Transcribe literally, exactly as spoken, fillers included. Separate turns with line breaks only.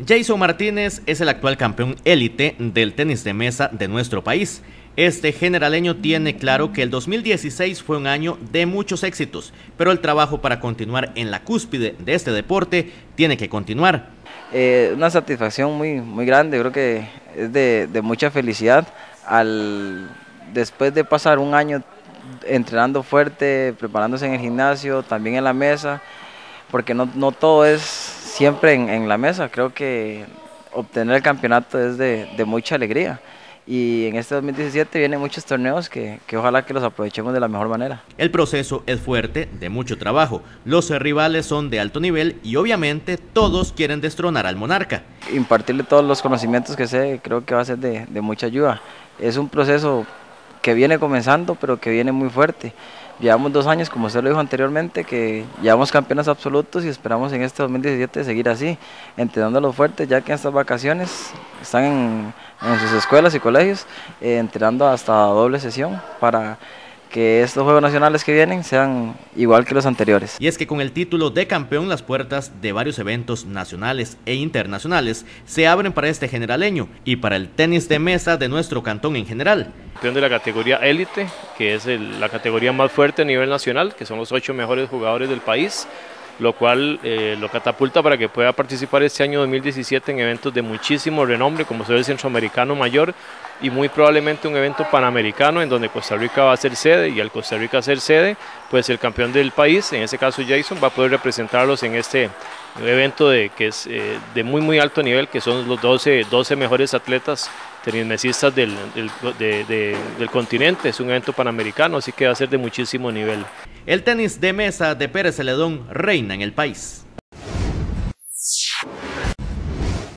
Jason Martínez es el actual campeón élite del tenis de mesa de nuestro país. Este generaleño tiene claro que el dos mil dieciséis fue un año de muchos éxitos, pero el trabajo para continuar en la cúspide de este deporte tiene que continuar.
Eh, una satisfacción muy, muy grande, creo que es de, de mucha felicidad al después de pasar un año entrenando fuerte, preparándose en el gimnasio, también en la mesa, porque no, no todo es siempre en, en la mesa. Creo que obtener el campeonato es de, de mucha alegría. Y en este dos mil diecisiete vienen muchos torneos que, que ojalá que los aprovechemos de la mejor manera.
El proceso es fuerte, de mucho trabajo. Los rivales son de alto nivel y obviamente todos quieren destronar al monarca.
Impartirle todos los conocimientos que sé, creo que va a ser de, de mucha ayuda. Es un proceso que viene comenzando, pero que viene muy fuerte. Llevamos dos años, como usted lo dijo anteriormente, que llevamos campeones absolutos y esperamos en este dos mil diecisiete seguir así, entrenándolos fuertes, ya que en estas vacaciones están en, en sus escuelas y colegios, eh, entrenando hasta doble sesión para que estos Juegos Nacionales que vienen sean igual que los anteriores.
Y es que con el título de campeón, las puertas de varios eventos nacionales e internacionales se abren para este generaleño y para el tenis de mesa de nuestro cantón en general.
Campeón de la categoría élite, que es el, la categoría más fuerte a nivel nacional, que son los ocho mejores jugadores del país, lo cual eh, lo catapulta para que pueda participar este año dos mil diecisiete en eventos de muchísimo renombre, como ser el Centroamericano Mayor y muy probablemente un evento panamericano en donde Costa Rica va a ser sede, y al Costa Rica ser sede, pues el campeón del país, en ese caso Jason, va a poder representarlos en este evento de, que es eh, de muy muy alto nivel, que son los doce, doce mejores atletas tenismesistas del, del, de, de, del continente. Es un evento panamericano, así que va a ser de muchísimo nivel.
El tenis de mesa de Pérez Celedón reina en el país.